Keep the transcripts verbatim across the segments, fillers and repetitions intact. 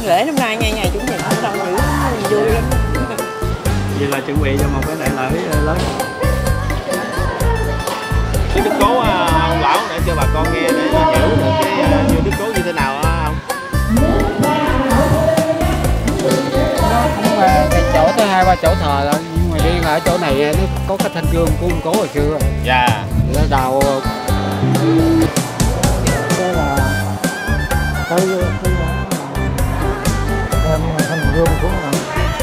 Lễ năm nay ngay ngày Chủ nhật nó đông dữ, vui lắm. Vậy là chuẩn bị cho một cái đại lễ lớn. Cái đức cố ông lão để cho bà con nghe để hiểu được cái như đức cố như thế nào á không? Nó cũng là cái chỗ tới hai ba chỗ thờ rồi, nhưng mà riêng ở chỗ này nó có cái thanh gương của ông cố hồi xưa. Dạ. Nó đào cái là tới cái đem thanh gương của nó.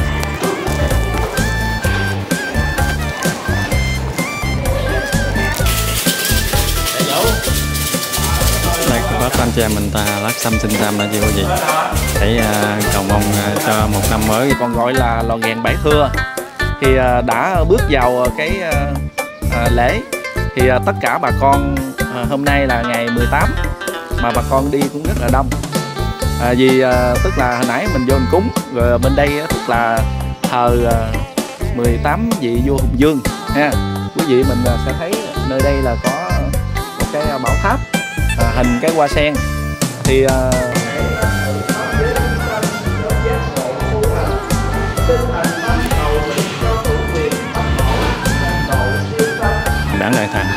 Đây cô bác anh chị em mình ta lát xăm xin tam đã chưa quý vị, để uh, cầu mong uh, cho một năm mới. Còn gọi là lò nghèn Bãi Thưa thì uh, đã bước vào cái uh, uh, lễ thì uh, tất cả bà con uh, hôm nay là ngày mười tám mà bà con đi cũng rất là đông. À, vì uh, tức là hồi nãy mình vô mình cúng rồi bên đây uh, tức là thờ uh, mười tám vị vua Hùng Vương ha. Quý vị mình uh, sẽ thấy nơi đây là có một cái uh, bảo tháp uh, hình cái hoa sen thì uh, Đảng Đại Thắng.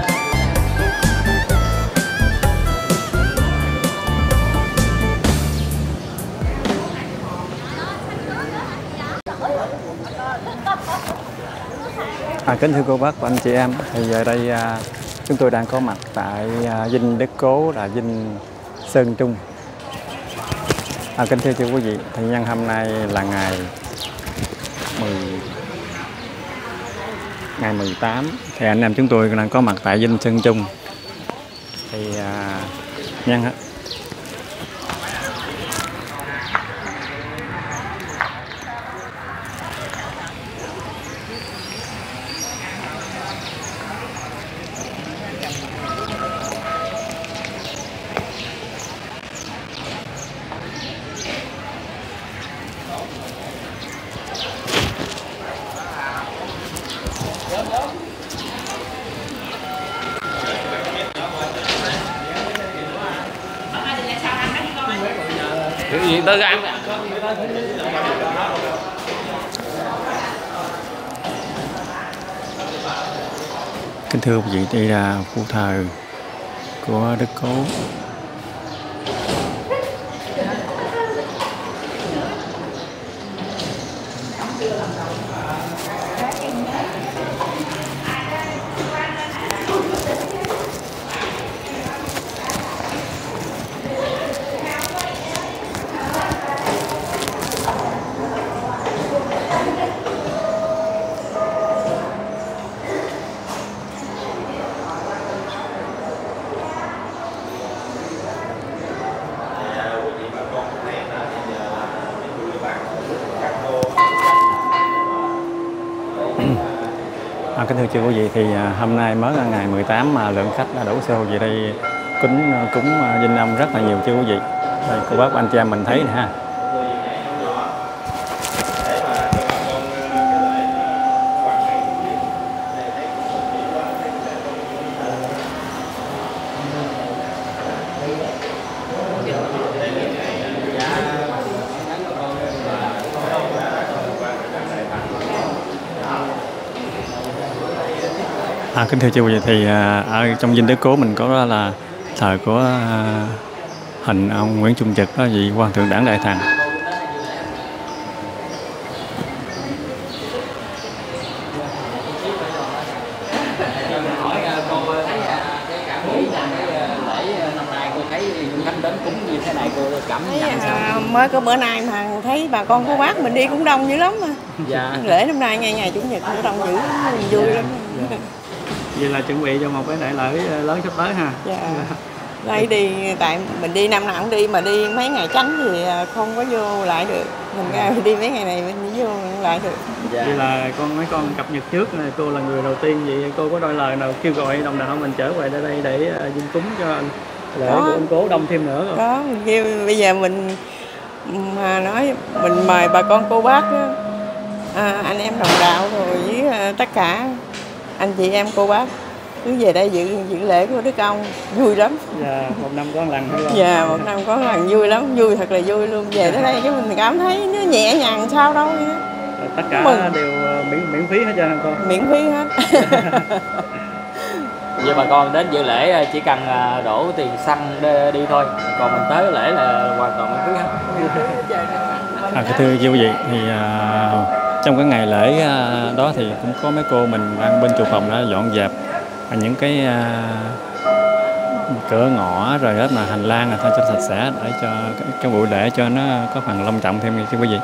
À, kính thưa cô bác và anh chị em, thì giờ đây à, chúng tôi đang có mặt tại à, dinh Đức Cố là dinh Sơn Trung. À, kính thưa quý vị, thì nhân hôm nay là ngày mười ngày mười tám, thì anh em chúng tôi đang có mặt tại dinh Sơn Trung. Thì à, nhân cái gì tới ăn. kính thưa quý vị, đây là khu thờ của Đức Cố. À, kính thưa chư quý vị, thì à, hôm nay mới là ngày mười tám mà lượng khách đã đổ xô về đây cúng cúng Vinh Âm rất là nhiều chư quý vị. Đây, cô bác anh chị em mình thấy nè ha. À, kính thưa chư quý vị, thì à, ở trong dinh Đức Cố mình có là thờ của à, hình ông Nguyễn Trung Trực, đó vị quan thượng đảng Đại Thắng. Mới có bữa nay mà thấy bà con cô bác mình đi cũng đông dữ lắm mà. Dạ. Lễ năm nay ngày ngày Chủ nhật nó đông dữ, vui lắm. Dạ. Vậy là chuẩn bị cho một cái đại lễ lớn sắp tới ha. Dạ. Đây đi, tại mình đi năm nào cũng đi, mà đi mấy ngày tránh thì không có vô lại được. Mình ra đi mấy ngày này mình vô lại được. Dạ. Vậy là con mấy con cập nhật trước, cô là người đầu tiên, vậy cô có đôi lời nào kêu gọi đồng đạo mình trở về đây để dinh cúng cho anh lễ của ông Cố đông thêm nữa rồi? Có, mình kêu bây giờ mình mà nói mình mời bà con cô bác đó, à, anh em đồng đạo rồi với tất cả anh chị em cô bác cứ về đây dự dự lễ của Đức Ông vui lắm. Dạ, một năm có một lần thôi. Dạ, một năm có một lần vui lắm, vui thật là vui luôn. Về tới đây cái mình cảm thấy nó nhẹ nhàng sao đâu. Tất cả Mừng. đều miễn miễn phí hết trơn con. Miễn phí hết. Vậy bà con đến dự lễ chỉ cần đổ tiền xăng đi, đi thôi, còn mình tới lễ là hoàn toàn miễn phí hết. À, thưa quý vị, thì à, trong cái ngày lễ à, đó thì cũng có mấy cô mình đang bên chùa phòng đã dọn dẹp những cái à, cửa ngõ rồi hết mà hành lang là thôi cho sạch sẽ để cho cái, cái buổi lễ cho nó có phần long trọng thêm thưa quý vị.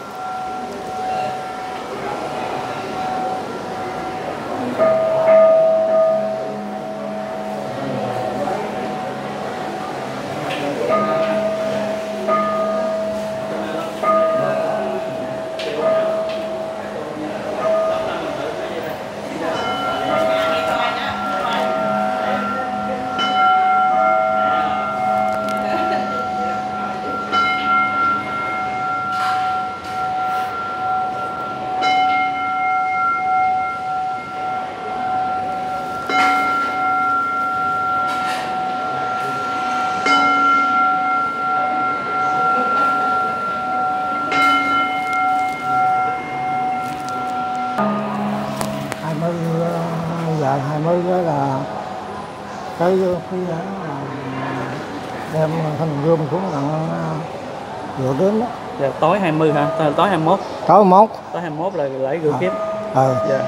hai mươi giờ hai mươi đó là tới khi đó là đem thành gươm xuống là rửa đến đó. Dạ, tối hai mươi hả? Tối hai mươi mốt. Tối mốt. Tối hai mươi mốt là lễ rửa kiếp. Ừ. Dạ.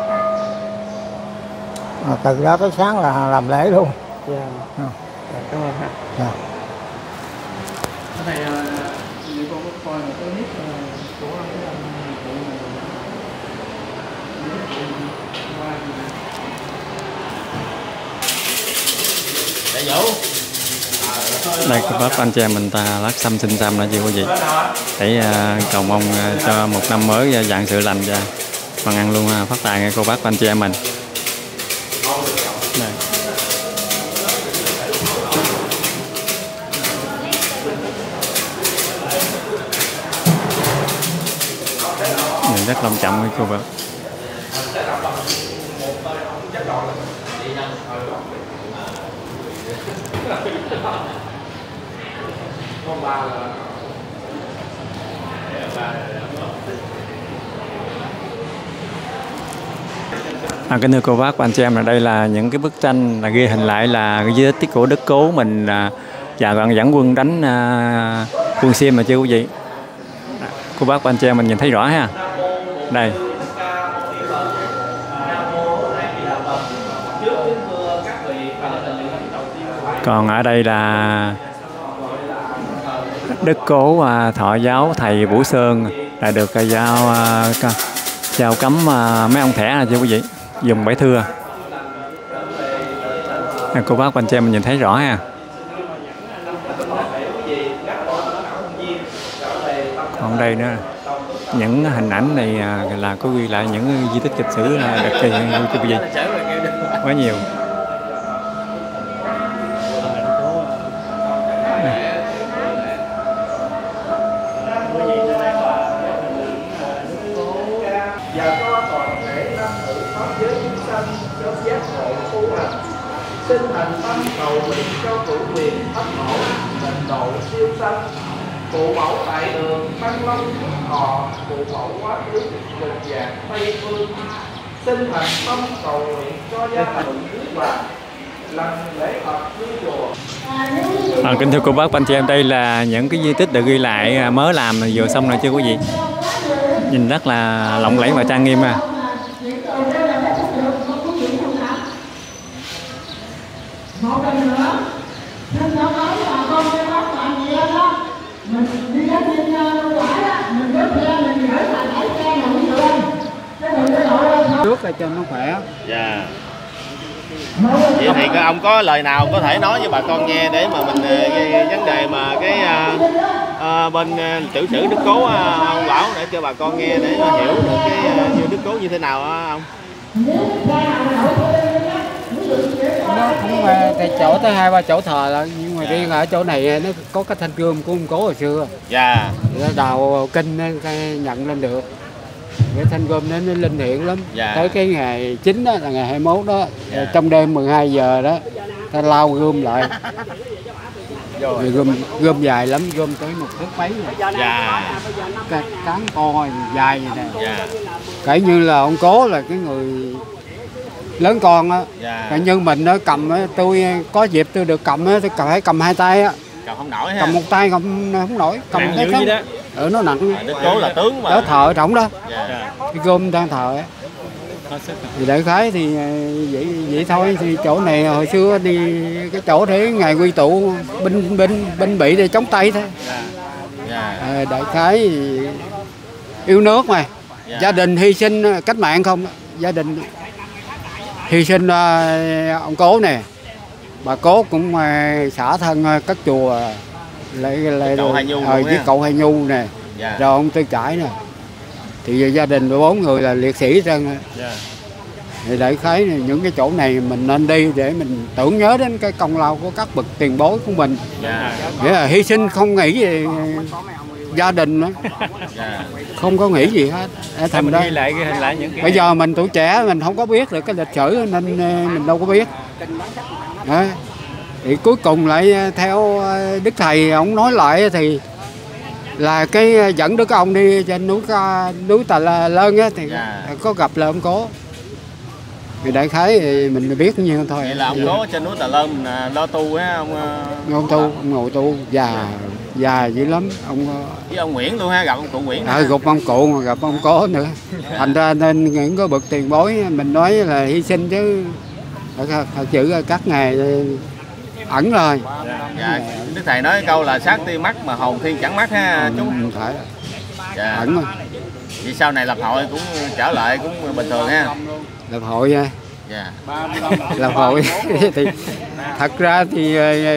À, từ đó tới sáng là làm lễ luôn. Dạ. À. Dạ, cảm ơn ha. Dạ. Cái này như con có coi một cái clip của cái anh phụ Đây có bác anh chị em mình ta lát xăm xin xăm là chưa quý vị, để uh, cầu mong uh, cho một năm mới uh, dạng sự lành và bằng ăn luôn uh, phát tài nghe cô bác anh chị em mình. Đây. Nhìn rất long trọng với cô bác. À, kính thưa cô bác và anh chị em, là đây là những cái bức tranh là ghi hình lại là cái di tích của Đức Cố mình à, và còn dẫn quân đánh à, quân Xiêm mà chưa quý vị. À, cô bác và anh chị em mình nhìn thấy rõ ha. Đây. Còn ở đây là Đức Cố à, thọ giáo thầy Vũ Sơn là được à, giao à, giao cấm à, mấy ông thẻ là chưa quý vị, dùng bẫy thưa. À, cô bác và anh chị em mình nhìn thấy rõ ha. Còn đây nữa, những hình ảnh này à, là có ghi lại những di tích lịch sử là đặc kỳ chưa quý vị, quá nhiều. Và cho toàn thể nam nữ pháp giới chúng sanh cho giác ngộ tu hành, sinh thành tâm cầu nguyện cho cử quyền thất mẫu tịnh độ siêu sanh, phụ mẫu tại đường Thăng Long Phước Thọ, phụ mẫu quá khứ cực dạng Tây Phương, sinh thành tâm cầu nguyện cho gia đình nước vàng lần lễ Phật như chùa. À, kính thưa cô bác và anh chị em, đây là những cái di tích được ghi lại mới làm vừa xong rồi chưa quý vị, nhìn rất là lộng lẫy và trang nghiêm ha. Một lần nữa, xin nói với bà con cho bác bạn chị em đó, mình đi đến trên quả đó, mình rút xe, mình gửi là đẩy xe là mình được anh. Cái đường cái lộ lên thôi. Trước là cho nó khỏe. Dạ. Vậy thì các ông có lời nào có thể nói với bà con nghe để mà mình cái vấn đề mà cái à, bên tiểu sử Đức Cố ông bảo để cho bà con nghe để hiểu được cái như Đức Cố như thế nào á ông? Nó cũng tại chỗ tới hai ba chỗ thờ là, nhưng mà riêng ở chỗ này nó có cái thanh gươm của ông Cố hồi xưa. Dạ. Nó đào kinh nó nhận lên được. Cái thanh gom nó nó linh hiện lắm. Dạ. Tới cái ngày chín đó là ngày hai mươi mốt đó, Dạ. trong đêm mười hai giờ đó ta lau gom lại. Rồi gom gom dài lắm, gom tới một thước mấy rồi. Dạ. Cái cán co dài vậy nè. Dạ. Kể như là ông Cố là cái người lớn con á. Dạ. Kể như mình nó cầm á, tôi có dịp tôi được cầm á, tôi phải cầm hai tay á. Cầm không nổi ha. Cầm một tay cầm không nổi, cầm Nặng cái dữ khác. vậy đó. Ừ, nó nặng. Đức Cố là tướng mà. Đó thợ trọng đó. Dạ. Cái gom đang thợ á. Thì đại khái thì vậy vậy thôi, thì chỗ này hồi xưa đi cái chỗ để ngày quy tụ binh binh binh bị để chống Tây thôi. Dạ. Dạ. À, đại khái thì yêu nước mà. Dạ. Gia đình hy sinh cách mạng không, gia đình hy sinh uh, ông Cố nè, bà Cố cũng uh, xả thân uh, các chùa lại lại Cậu Hai Nhu uh, với ha. cậu Hai Nhu nè. Dạ. Rồi ông Tư Trải nè, thì gia đình bốn người là liệt sĩ trơn. Dạ. Thì đại khái những cái chỗ này mình nên đi để mình tưởng nhớ đến cái công lao của các bậc tiền bối của mình. Dạ. Nghĩa là hy sinh không nghĩ về gia đình nữa, Dạ. không có nghĩ gì hết. Để thành Mình ra ghi lại ghi hình lại những cái bây giờ mình tuổi trẻ mình không có biết được cái lịch sử nên mình đâu có biết. Đó. Thì cuối cùng lại theo Đức Thầy ông nói lại thì là cái dẫn đứa ông đi trên núi núi Tà Lơn á, thì Dạ. có gặp là ông Cố. Thì đại khái thì mình biết nhiêu thôi. Vậy là ông Cố trên núi Tà Lơn mình à, lo tu á ông. Ông tu, ông ngồi tu già già dữ lắm ông. Với ông Nguyễn luôn ha, gặp ông cụ Nguyễn. À, gặp ông cụ mà gặp ông Cố nữa. Thành ra nên những cái bậc tiền bối mình nói là hy sinh chứ thật, thật sự các ngài ẩn rồi. Dạ. Đức Thầy nói câu là sát ti mắt mà hồn thiên chẳng mắt ha chú. Ừ, phải. Dạ. Ẩn rồi. Vì sau này lập hội cũng trở lại cũng bình thường ha. Lập hội nha. Dạ. Lập hội thì thật ra thì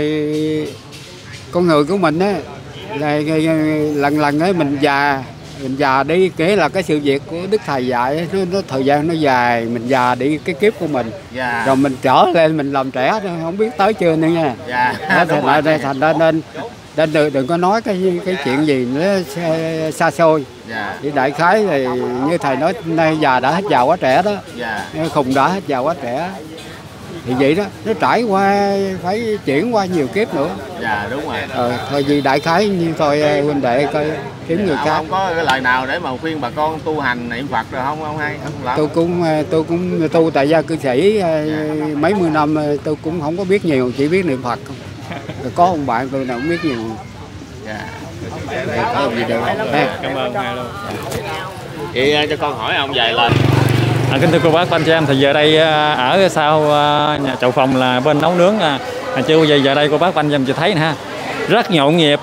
con người của mình á là lần lần ấy mình già mình già đi, kể là cái sự việc của Đức Thầy dạy nó, nó thời gian nó dài, mình già đi cái kiếp của mình. Dạ. Rồi mình trở lên mình làm trẻ thôi, không biết tới chưa nữa nha. Dạ. Đó, thành ra đây thành ra nên nên đừng, đừng có nói cái cái chuyện gì nó xa xôi. Dạ. Thì đại khái thì như thầy nói nay già đã hết già quá trẻ đó. Dạ. Khùng đã hết già quá trẻ. Thì vậy đó, nó trải qua phải chuyển qua nhiều kiếp nữa. Dạ đúng rồi. Ờ, thôi vì đại khái như thôi huynh đệ coi kiếm người Ông, khác. ông có cái lời nào để mà khuyên bà con tu hành niệm Phật rồi không ông hay? Không Tôi cũng tôi cũng tu tại gia cư sĩ mấy mươi năm, tôi cũng không có biết nhiều, chỉ biết niệm Phật không. Rồi có ông bạn tôi nào cũng biết nhiều. Dạ. Có gì đâu. Cảm ơn hai luôn. Vậy cho con hỏi ông vài lời. À, kính thưa cô bác, anh chị em, thì giờ đây ở sau nhà chậu phòng là bên nấu nướng. À, chưa bao giờ giờ đây cô bác anh chị em chị thấy nè ha, rất nhộn nhịp,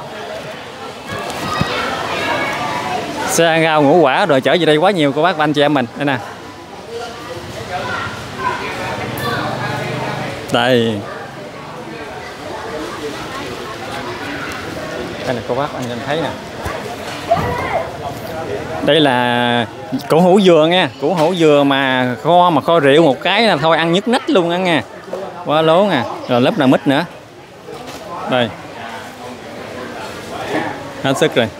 xe rau ngũ quả rồi chở về đây quá nhiều cô bác anh chị em mình. Đây nè, đây đây là cô bác anh chị em thấy nè, đây là củ hủ dừa nha, củ hủ dừa mà kho mà kho rượu một cái là thôi ăn nhức nách luôn á nha, quá lố nè. Rồi lớp là mít nữa, đây hết sức rồi.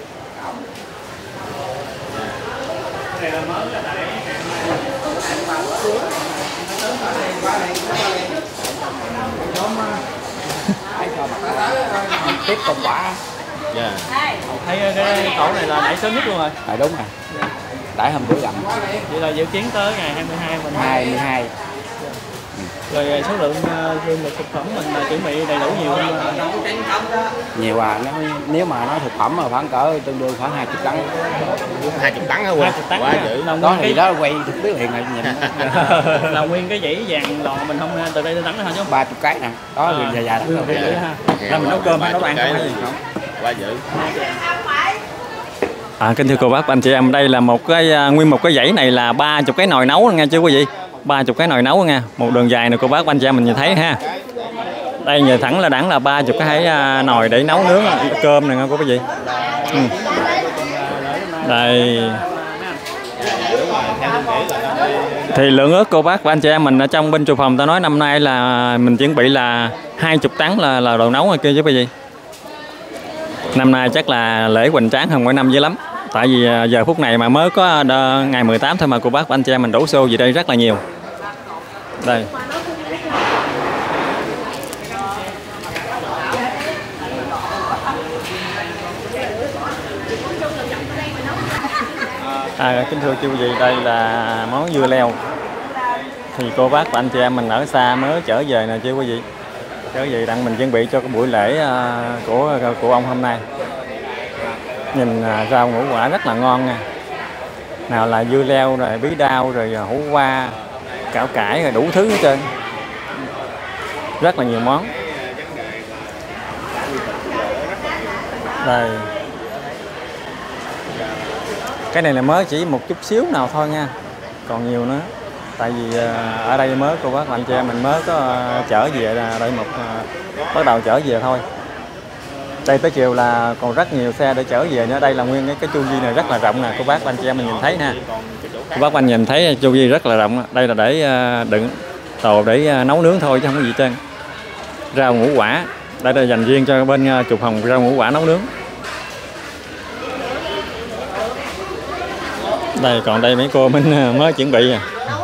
Tiếp công quả. Dạ. Thấy cái tổ này là đẩy sớm nhất luôn rồi. À, đúng rồi. Đãi hôm bữa dặm. Vậy là dự kiến tới ngày hai mươi hai mình hai mươi hai. Rồi số lượng lương thực thực phẩm mình chuẩn bị đầy đủ nhiều không? Nhiều à, nó, nếu mà nó thực phẩm mà khoảng cỡ tương đương khoảng hai mươi tấn. Hai chục tấn hả quên? Quá dữ. Đó thì đó quay thực biết liền rồi nhìn. Là nguyên cái dãy vàng lò mình không từ đây tới tấn nữa hả chú? ba mươi cái nè. Đó thì dài dài đó. Là mình nấu cơm hay nấu ăn không hay gì? Quá dữ. À, kính thưa cô bác anh chị em, đây là một cái nguyên một cái dãy này là ba chục cái nồi nấu nghe chưa quý vị, ba chục cái nồi nấu nha, một đường dài này cô bác anh chị em mình nhìn thấy ha. Đây nhìn thẳng là đẳng là ba chục cái nồi để nấu nướng cơm này nha cô quý vị. Ừ. Đây thì lượng ớt cô bác và anh chị em mình ở trong bên chùa phòng ta nói năm nay là mình chuẩn bị là hai chục tấn là là đồ nấu rồi kia chứ quý vị. Năm nay chắc là lễ hoành tráng hơn mỗi năm dữ lắm. Tại vì giờ phút này mà mới có ngày mười tám thôi mà cô bác và anh chị em mình đổ xô về đây rất là nhiều. Đây. À, kính thưa quý vị, đây là món dưa leo. Thì cô bác và anh chị em mình ở xa mới trở về nè chứ quý vị. Trở về đặng mình chuẩn bị cho cái buổi lễ của của ông hôm nay. Nhìn rau ngũ quả rất là ngon nha. Nào là dưa leo rồi bí đao rồi hủ qua, cảo cải rồi đủ thứ hết trơn. Rất là nhiều món. Đây. Cái này là mới chỉ một chút xíu nào thôi nha. Còn nhiều nữa. Tại vì ở đây mới cô bác và anh chị em mình mới có trở về đây một bắt đầu trở về thôi. Đây tới chiều là còn rất nhiều xe để trở về nữa. Đây là nguyên cái, cái chu vi này rất là rộng nè cô bác và anh chị em mình nhìn thấy nè. Cô bác và anh nhìn thấy chu vi rất là rộng. Đây là để đựng đồ để nấu nướng thôi chứ không có gì trơn. Rau ngũ quả. Đây là dành riêng cho bên Chùa Hồng rau ngũ quả nấu nướng. Đây còn đây mấy cô mình mới chuẩn bị à.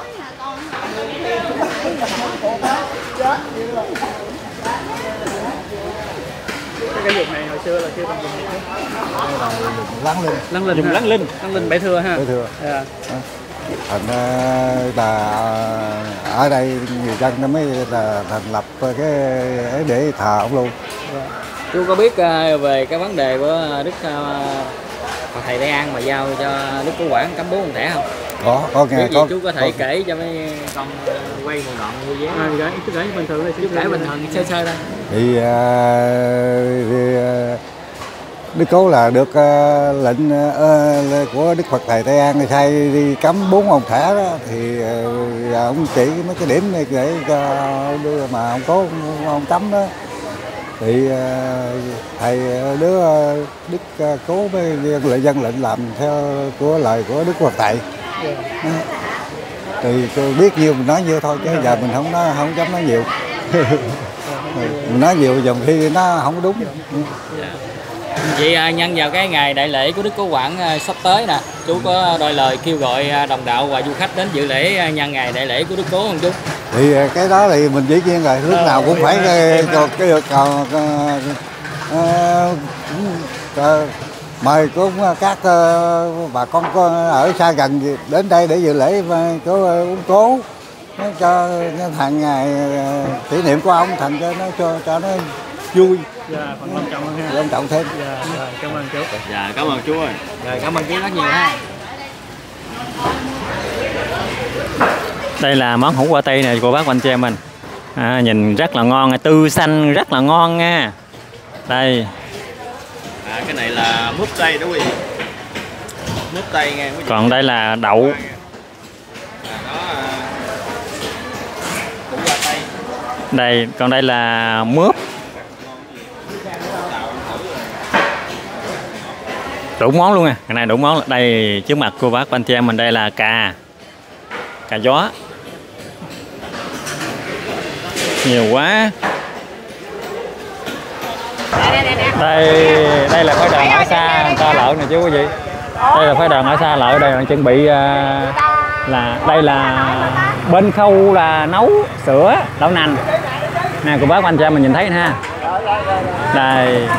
Cái vùng này hồi xưa là kêu bằng vùng gì chứ? Lăng Linh. Lăng Linh. Dùng Lăng Linh. Lăng Linh Bãi Thưa ha. Bãi Thưa. Yeah. Thành là ở đây người dân nó mới là thành lập cái để thờ ông luôn. Chú có biết về cái vấn đề của Đức Thầy Tây An mà giao cho Đức Cứu Quảng cấm bố con thẻ không? Có, có nghe. Có, chú có thể có. Kể cho mấy con quay một đoạn vui vẻ. À, gửi, chú kể bình thường đây. Chú kể bình thường sơ sơ đây. Thì, thì Đức Cố là được uh, lệnh uh, của Đức Phật Thầy Tây An sai đi cấm bốn ông thẻ đó, thì uh, ông chỉ mấy cái điểm này để cho đưa mà ông Cố ông, ông cấm đó, thì uh, thầy đứa uh, Đức uh, Cố với lại dân lệnh làm theo của lời của Đức Phật Thầy. Yeah. Uh, thì tôi biết nhiều mình nói nhiều thôi chứ giờ mình không nói không dám nói nhiều. Mình nói nhiều dòng khi nó không đúng. Yeah. Vậy nhân vào cái ngày đại lễ của Đức Cứu Quảng sắp tới nè, chú có đôi lời kêu gọi đồng đạo và du khách đến dự lễ nhân ngày đại lễ của Đức Cố không chú? Thì cái đó thì mình dĩ nhiên rồi, lúc nào cũng phải cho cái yêu cầu mời cũng các bà con ở xa gần đến đây để dự lễ của ông Cố, cho thành ngày kỷ niệm của ông, thành cho nó cho cho nó vui. Dạ, phần long trọng hơn ha. Long trọng thêm. Dạ, rồi, cảm ơn chú. Dạ, cảm ơn chú ơi. Rồi, cảm ơn chú rất nhiều ha. Đây là món hủ qua tây này cô bác và anh chị em mình. À, nhìn rất là ngon, tươi xanh rất là ngon nha. Đây. À, cái này là mướp tây đó quý vị. Mướp tây nghe quý vị. Còn đây là đậu. À, đó hủ qua tây. Đây, còn đây là mướp. Đủ món luôn à, cái này đủ món. Đây trước mặt cô bác và anh chị em mình đây là cà cà gió nhiều quá. Đây đây là phái đoàn ở xa xa lợi nè chứ quý vị. Đây là phái đoàn ở xa lợi, đây là chuẩn bị uh, là đây là bên khâu là nấu sữa đậu nành nè cô bác và anh chị em mình nhìn thấy ha. Đây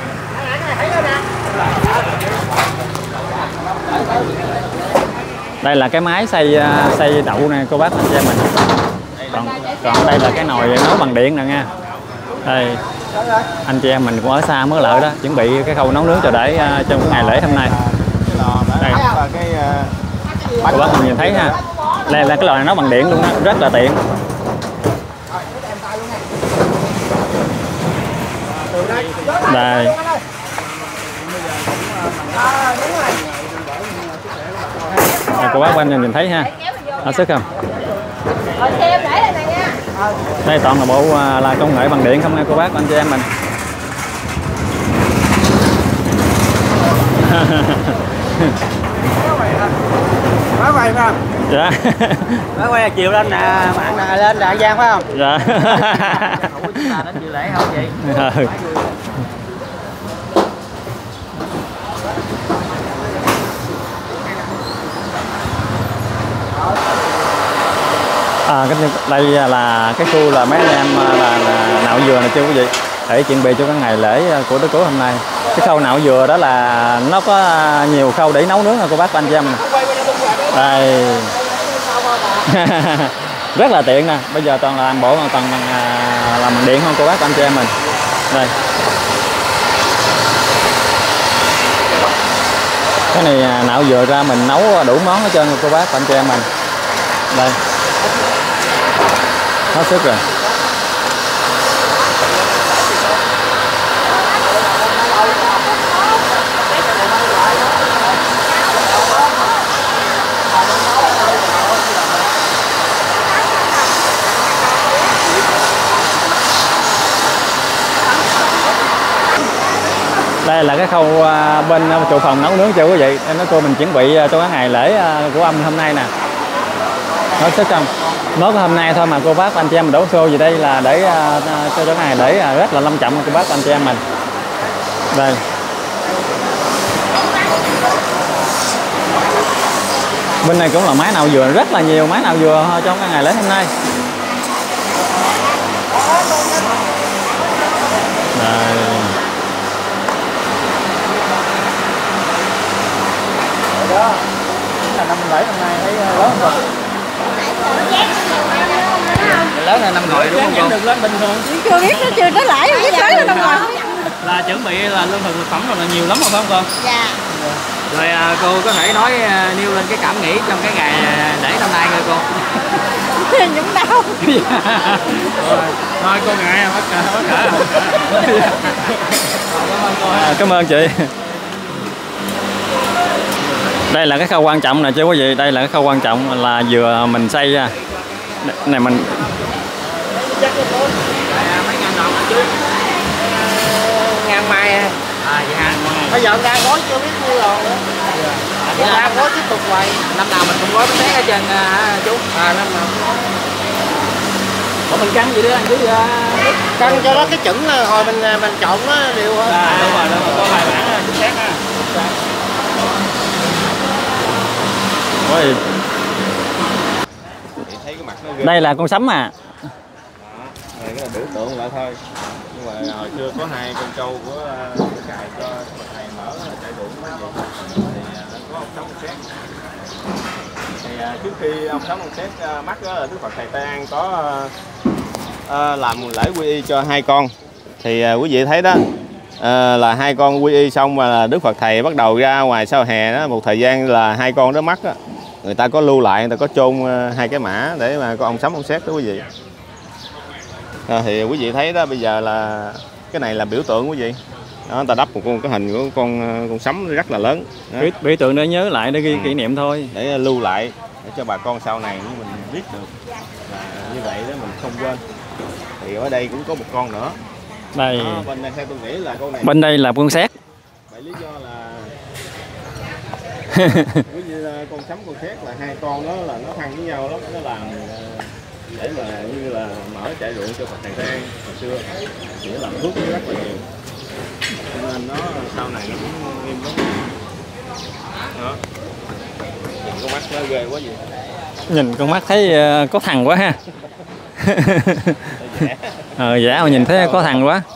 đây là cái máy xay xay đậu nè cô bác anh chị em mình. Còn còn đây là cái nồi nấu bằng điện nè nha. Đây anh chị em mình cũng ở xa mới lợi đó, chuẩn bị cái khâu nấu nướng cho để uh, trong cái ngày lễ hôm nay. Đây cô bác mình nhìn thấy ha. Đây là cái lò này nấu bằng điện luôn đó, rất là tiện. Đây à, cô bác anh nhìn thấy ha, hết sức không? Đây toàn là bộ là công nghệ bằng điện không nha cô bác anh chị em mình. Mới quay phải không? Dạ. Mới quay chiều lên nè, bạn lên Đại Giang phải không? Dạ. Ủa chúng ta đến dự lễ không vậy? Ừ. À, cái đây là cái khu là mấy anh em là, là nạo dừa này chưa quý vị, để chuẩn bị cho cái ngày lễ của Đức Cố hôm nay. Cái khâu nạo dừa đó là nó có nhiều khâu để nấu nướng nha cô bác anh chị em. Đây rất là tiện nè, bây giờ toàn là làm bộ toàn bằng làm bằng điện không cô bác anh chị em mình. Đây cái này nạo dừa ra mình nấu đủ món hết trơn cô bác anh chị em mình. Đây hết sức rồi. Đây là cái khâu bên trụ phòng nấu nướng cho quý vị. Em nói cô mình chuẩn bị cho cái ngày lễ của ông hôm nay nè. Hết sức không? Mới có hôm nay thôi mà cô bác anh chị em mình đổ xô gì đây là để cho cái ngày lễ rất là long trọng cô bác anh chị em mình. Đây. Bên này cũng là máy nạo dừa, rất là nhiều máy nạo dừa trong cái ngày lễ hôm nay. Đây. Đó là năm bảy năm nay thấy lớn rồi. Lớn là năm rồi đúng không? Được lên bình thường. Chưa biết nó chưa tới lãi, biết tới là năm rồi. Là chuẩn bị là lương thực thực phẩm rồi là nhiều lắm rồi phải không con? Dạ. Rồi à, cô có thể nói nêu lên cái cảm nghĩ trong cái ngày lễ năm nay coi cô. Nhũng đau. Thôi cô ngại mất cả mất cả. À, cảm ơn chị. Đây là cái khâu quan trọng nè chứ quý vị, đây là cái khâu quan trọng là vừa mình xay ra. Này mình mấy ngàn đồng hả chú? Ngàn mai à. À vậy hả? Bây giờ ra gói chưa biết nhiêu rồi nữa. Dạ. Ra gói tiếp tục hoài. Năm nào mình cũng gói bánh tét ở trên hả chú? À năm nào. Ủa mình cân gì đó anh chú? Cân cho nó cái chuẩn hồi mình mình trộn nó đều hơn. À đúng rồi, đúng rồi, có bài bản chính xác ha. Ôi. Thấy cái mặt nó Đây là con sấm à. Đó. Đây cái là biểu tượng lại thôi. Nhưng mà hồi xưa có hai con trâu của uh, cài cho bậc thầy mở chạy ruộng đó vậy. Thì uh, có ông Sống ông Xét. Thì uh, trước khi ông Sống ông Xét uh, mắc đó là Đức Phật Thầy Tây An có uh, uh, làm một lễ quy y cho hai con. Thì uh, quý vị thấy đó. À, là hai con quy y xong mà Đức Phật Thầy bắt đầu ra ngoài sau hè đó, một thời gian là hai con đó mất đó, người ta có lưu lại, người ta có chôn uh, hai cái mã để mà có ông Sấm ông Xét đó quý vị. À, thì quý vị thấy đó, bây giờ là cái này là biểu tượng quý vị đó, người ta đắp một con cái hình của con con sấm rất là lớn đó. Biểu tượng để nhớ lại để ghi ừ. kỷ niệm thôi, để lưu lại để cho bà con sau này mình biết được là như vậy đó, mình không quên. Thì ở đây cũng có một con nữa. Đây. Đó, bên đây theo tôi nghĩ là con này. Bên đây là con sét. Vậy lý do là ví dụ là con sấm con sét là hai con đó là nó thân với nhau lắm, nó làm để mà như là mở trại ruộng cho Phật Thầy Tây An hồi xưa, nghĩa làm thuốc rất là nhiều, cho nên nó sau này nó cũng nghiêm lắm. Đó. Nhìn con mắt nó ghê quá gì. Nhìn con mắt thấy uh, có thằng quá ha. Ờ giả mà nhìn thấy có thằng quá.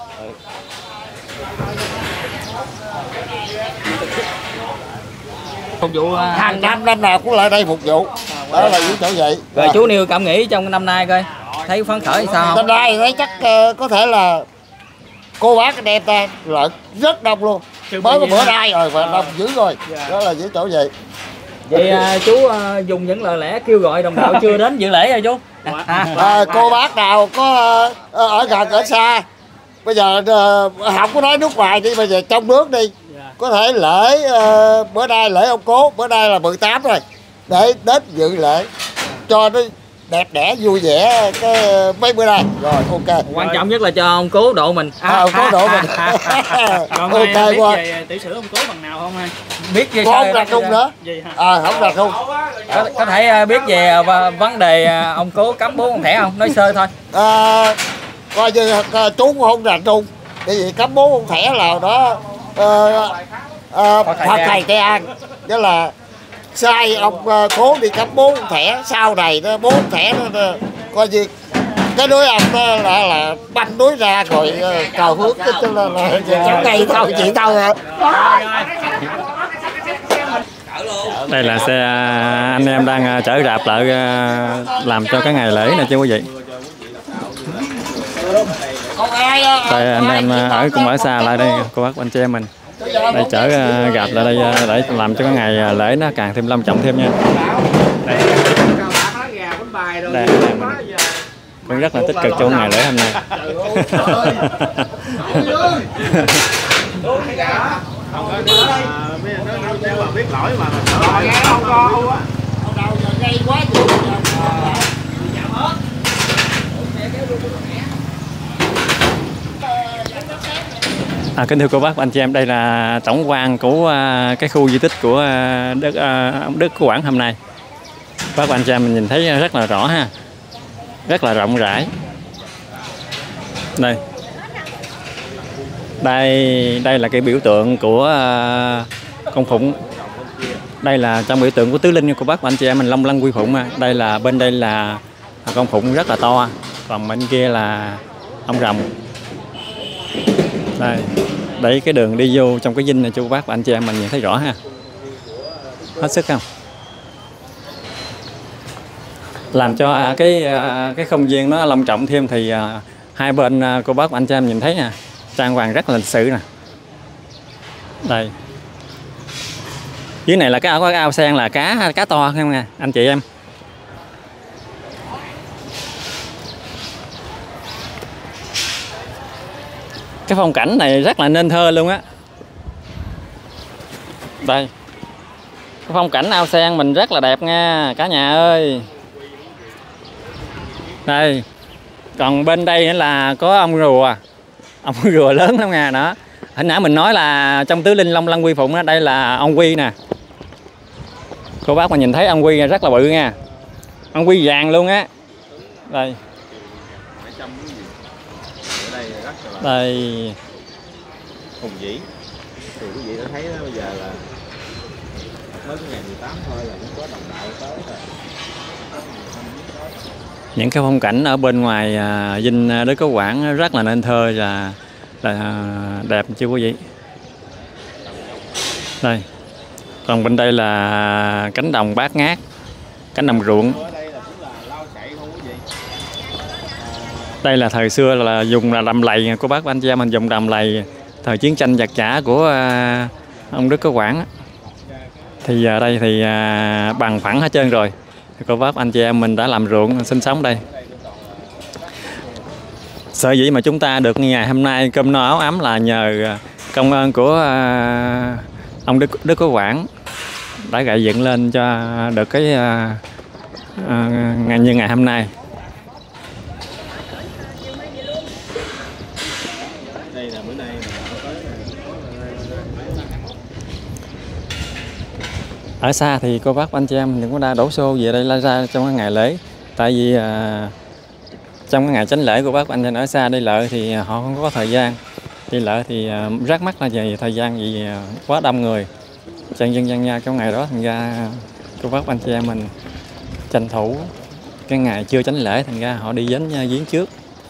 Phục vụ hàng năm năm nào cũng lại đây phục vụ. Đó là những chỗ vậy. Rồi chú nêu cảm nghĩ trong năm nay coi, thấy phấn khởi hay sao không? Năm nay thấy chắc uh, có thể là cô bác anh em ta lợn rất đông luôn. Mới có bữa nay rồi và đông dữ rồi. Đó là những chỗ vậy. Vậy à, chú à, dùng những lời lẽ kêu gọi đồng đạo chưa đến dự lễ rồi chú. À, à, cô bác nào có uh, ở gần ở xa, bây giờ uh, không có nói nước ngoài đi, bây giờ trong nước đi, có thể lễ uh, bữa nay lễ ông Cố, bữa nay là mười tám rồi, để đến dự lễ cho nó đẹp đẽ vui vẻ cái mấy bữa nay rồi. Ok, quan trọng nhất là cho ông Cố độ mình. À, à, ông Cố độ mình. Còn ok biết qua về tiểu sử ông Cố bằng nào không hay? Biết về không đặt khung nữa. À, không đặt khung. Có, có thể biết về vấn đề ông Cố cấm bố con thẻ không? Nói sơ thôi. À, coi như chú cũng không đặt khung, bởi vì cấm bố con thẻ là đó uh, uh, Phật Thầy Tây An, đó là sai ông uh, Cố đi cấm bố con thẻ, sau này nó bố con thẻ nó coi như cái núi ông đó là là banh núi ra rồi cầu phước cái cho nên là trong đây thôi chị thôi à. Đây là xe anh em đang chở rạp lại làm cho cái ngày lễ này chứ quý vị. Đây anh em ở cũng ở xa lại đây cô bác anh chị em mình đây chở rạp lại đây để làm cho cái ngày lễ nó càng thêm long trọng thêm nha. Đây, đây mình cũng rất là tích cực trong ngày lễ hôm nay. Nếu mà biết lỗi mà mình không có á. À, kính thưa cô bác anh chị em, đây là tổng quan của uh, cái khu di tích của uh, đất uh, Đức Quảng hôm nay. Bác anh chị em mình nhìn thấy rất là rõ ha, rất là rộng rãi. Đây, đây, đây là cái biểu tượng của uh, con phụng. Đây là trong biểu tượng của tứ linh của bác anh chị em mình, Long Lân Quy Phụng. Đây là bên đây là con phụng rất là to, còn bên kia là ông rồng. Đây, đấy cái đường đi vô trong cái dinh này cho cô bác và anh chị em mình nhìn thấy rõ ha, hết sức không? Làm cho cái cái không gian nó long trọng thêm thì hai bên cô bác và anh chị em nhìn thấy nè, trang hoàng rất là lịch sự nè. Đây, dưới này là cái ao, cái ao sen là cá cá to không nha anh chị em. Cái phong cảnh này rất là nên thơ luôn á. Đây, cái phong cảnh ao sen mình rất là đẹp nha cả nhà ơi. Đây, còn bên đây nữa là có ông rùa, ông rùa lớn lắm nha đó. Hồi nãy mình nói là trong tứ linh Long Lân Quy Phụng đó, đây là ông Quy nè. Cô bác mà nhìn thấy ông Quy rất là bự nha, ông Quy vàng luôn á. Đây. Đây hùng vĩ thì quý vị đã thấy đó, bây giờ là mới cái ngày mười tám thôi là cũng có đồng đạo tới rồi. Những cái phong cảnh ở bên ngoài à, dinh Đức Cố Quảng rất là nên thơ và là đẹp chưa quý vị. Đây, còn bên đây là cánh đồng bát ngát, cánh đồng ruộng. Đây là thời xưa là dùng là đầm lầy, cô bác anh chị em mình dùng đầm lầy thời chiến tranh giặc giã của à, ông Đức Cố Quảng. Thì giờ đây thì à, bằng phẳng hết trơn rồi. Thì cô bác anh chị em mình đã làm ruộng sinh sống đây. Sở dĩ mà chúng ta được ngày hôm nay cơm no áo ấm là nhờ công ơn của à, ông Đức Đức Cố Quảng đã gậy dựng lên cho được cái à, à, ngày như ngày hôm nay. Ở xa thì cô bác anh chị em đừng có đa đổ xô về đây la ra trong cái ngày lễ, tại vì à, trong cái ngày chánh lễ của bác anh chị em ở xa đi lợi thì họ không có thời gian đi lợi thì à, rắc mắc là về thời gian vì à, quá đông người chân dân dân nha trong ngày đó, thành ra cô bác anh chị em mình tranh thủ cái ngày chưa chánh lễ, thành ra họ đi đến giếng trước.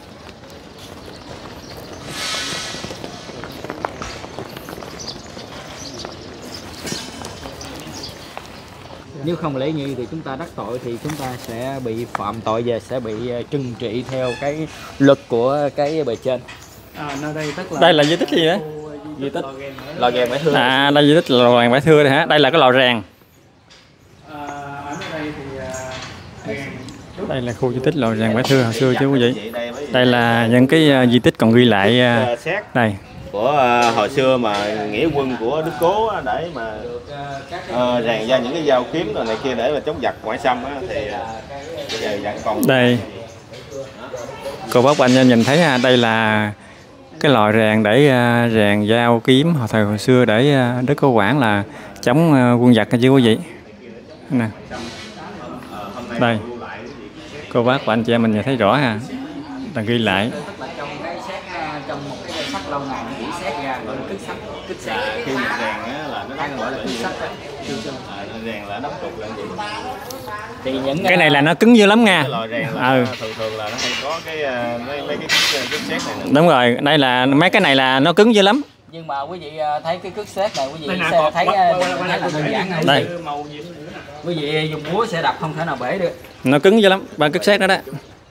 Nếu không lễ nghi thì chúng ta đắc tội thì chúng ta sẽ bị phạm tội và sẽ bị trừng trị theo cái luật của cái bề trên. À, nơi đây, tức là đây là di tích gì đấy? Di tích lò rèn Bãi Thưa. À, đây di tích lò rèn Bãi Thưa đây hả? Đây là cái lò rèn. À, ở đây thì uh, đây là khu di tích lò rèn Bãi Thưa hồi xưa chứ quý vị. Đây là những cái uh, di tích còn ghi lại uh, đây của uh, hồi xưa mà nghĩa quân của Đức Cố á, để mà uh, rèn ra những cái dao kiếm rồi này kia để mà chống giặc ngoại xâm á, thì bây giờ vẫn còn. Đây cô bác anh em nhìn thấy ha, đây là cái lò rèn để uh, rèn dao kiếm hồi thời hồi xưa để uh, Đức Cố Quảng là chống uh, quân giặc chứ quý vị nè. Đây cô bác và anh chị em mình nhìn thấy rõ ha, là ghi lại. Trong cái xét trong một cái danh sách lâu ngày chỉ xét ra gọi là kích sắt, kích sắt. Là khi mình rèn á là nó đang gọi là kích sắt á. À, rèn là đóng cục là gì? Thì những Cái này là nó cứng dữ lắm nha. Cái loại rèn là Ừ. thường thường là nó hay có cái mấy mấy cái kích sét này nữa. Đúng rồi, đây là mấy cái này là nó cứng dữ lắm. Nhưng mà quý vị thấy cái cước xét này quý vị Đây nè, sẽ còn- thấy qua- thấy qua- qua- là qua- đơn giản hơn. Đây. màu gì nữa nè. Quý vị dùng búa sẽ đập không thể nào bể được. Nó cứng dữ lắm, ba cước sét đó đó.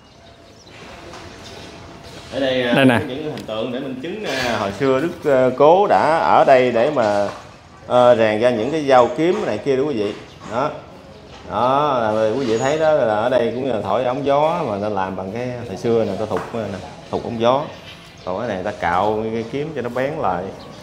Ở đây, Đây nè. có những hình tượng để minh chứng uh, hồi xưa Đức uh, Cố đã ở đây để mà uh, rèn ra những cái dao kiếm này kia đó quý vị. Đó. Đó, là quý vị thấy đó là ở đây cũng là thổi ống gió mà nó làm bằng cái thời xưa này ta thục nè, thục ống gió. Còn cái này ta cạo cái kiếm cho nó bén lại.